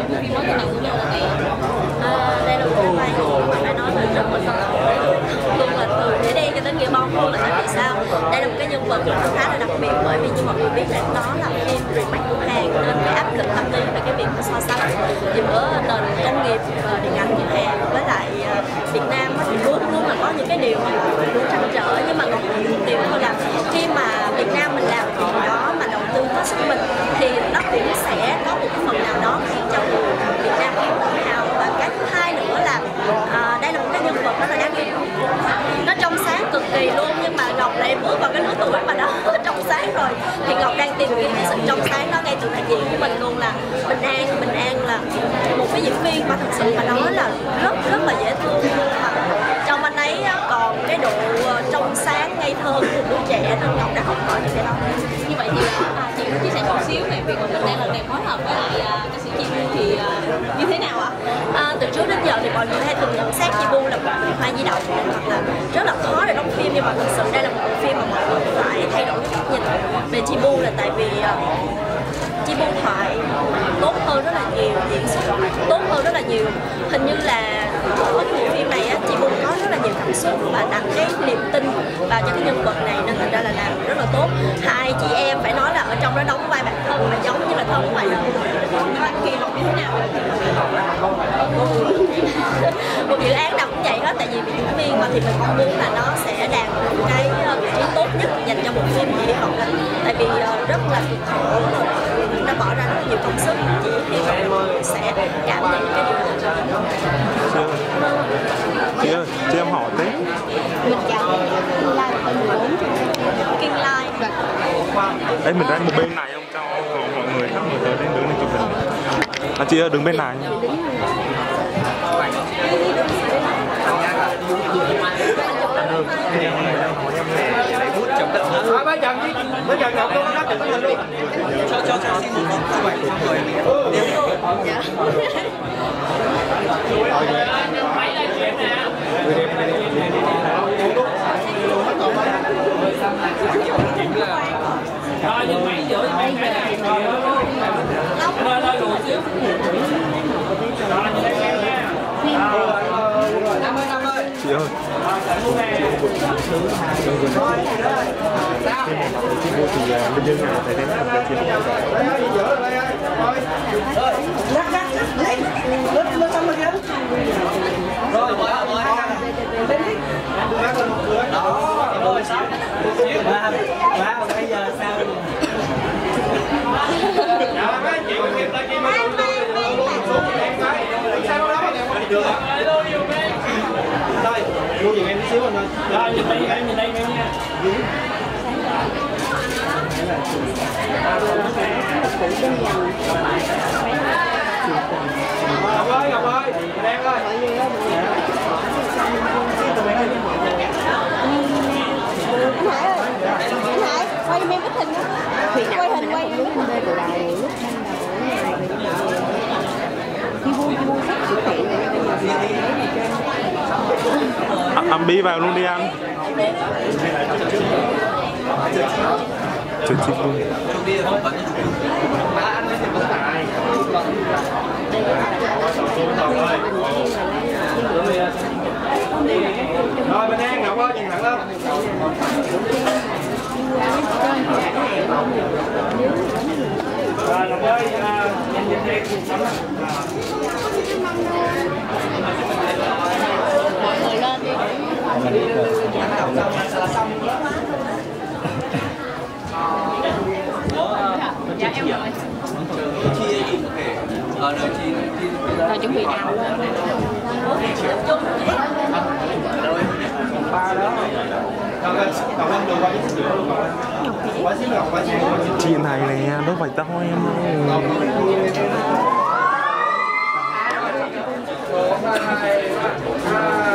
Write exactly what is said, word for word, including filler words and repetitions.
bộ phim mới nào của mình lần này? À, đây là một cái vai phải nói là rất là luôn là từ để đen cho đến nghĩa bóng luôn, là tại vì sao đây là một cái nhân vật khá là đặc biệt, bởi vì như mọi người biết là nó là phim remake của Hàn nên cái áp lực tâm lý về cái việc mà so sánh giữa nền công nghiệp điện ảnh của Hàn với lại Việt Nam thì luôn luôn là có những cái điều mà luôn trăn trở, nhưng mà còn một điều thôi là khi mà Việt Nam mình làm chuyện đó mà đầu tư hết sức mình thì nó cũng sẽ có một cái phần nào đó khiến cho người Việt Nam thấy tự hào. Và cái thứ hai nữa là à, đây là một cái nhân vật rất là đáng yêu, nó trong sáng cực kỳ luôn, nhưng mà Ngọc lại bước vào cái lứa tuổi mà nó trong sáng rồi thì Ngọc đang tìm kiếm cái sự trong sáng đó ngay từ đại diện của mình luôn. Là Bình An Bình An là một cái diễn viên mà thật sự mà nói là rất rất là dễ thương luôn, mà trong anh ấy còn cái độ trong sáng ngây thơ của một đứa trẻ nên Ngọc đã học hỏi những cái đó. Như vậy thì à, chị muốn chia sẻ một xíu về việc mà mình đang lần này phối hợp với lại à, ca sĩ Chi Bu thì à, như thế nào ạ? À, từ trước đến giờ thì mọi người hay thường nhận xét Chi Bu là một người hoa di động hoặc là rất là khó để đóng phim, nhưng mà thực sự đây là một bộ phim mà mọi người phải thay đổi cái góc nhìn về Chi Bu, là tại vì uh, Chi Bu thoại tốt hơn rất là nhiều, diễn xuất tốt hơn rất là nhiều. Hình như là với cái bộ phim này á, Chi Bu có rất là nhiều cảm xúc và đặt cái niềm tin vào cho cái nhân vật này nên thành ra là làm rất là tốt. Hai chị em phải nói là ở trong đó đóng vai bản thân mà giống như là thân ngoài đời. Kỳ vọng như thế nào? Một dự án nào cũng vậy hết, tại vì diễn viên mà thì mình mong muốn là nó sẽ đạt được cái vị trí tốt nhất dành cho bộ phim. Thì hy vọng là tại vì rất là cực khổ, nó bỏ ra rất nhiều công sức, chỉ hy vọng mọi người sẽ cảm nhận cái điều đó. Chị ơi, chị em hỏi tí. Mình chào Kiên Lai và mười bốn. Kiên Lai. Ê, mình ra một bên này không cho mọi người khác người tới đến đứng lên chụp hình. À, chị ơi, đứng bên này. À, bây giờ bây giờ Ngọc nó chụp hình luôn. Cho cho cho xin một chụp ảnh của người. Dạ. Rồi nhưng máy giữa máy cái này rồi rồi rồi rồi xíu. Rồi như đây em nha. Năm ơi năm ơi. Chị ơi. Chị vô thì bên dân này tại đến làm cái chuyện. Lắc lắc lấy lướt lướt xong rồi kìa. Rồi mời mời. Đó, rồi sao? Wow, wow, bây giờ sao? Dạ mấy chị có kịp tay kia mà luôn luôn xuống em cái. Sao đó mà được ạ? Đây, luôn giùm em xíu anh ơi. Rồi, nhìn đây em nhìn đây em nha. Ngọc ơi, Ngọc ơi, Đen ơi. Anh Hải ơi, anh Hải, quay em ít hình đó. Quay hình, quay em. À, anh Bi vào luôn đi anh. Chụp chụp luôn. Rồi bên An Ngọc ơi, nhìn thẳng lên. Rồi Ngọc ơi, nhìn nhìn đi. Mọi người lên đi. Dạ em rồi. Rồi chuẩn bị nào lên. Ba đó. Còn em đường qua với xíu luôn rồi. Qua xíu Ngọc qua xíu. Chị này nè, đâu phải tao em đâu. Một, hai, ba,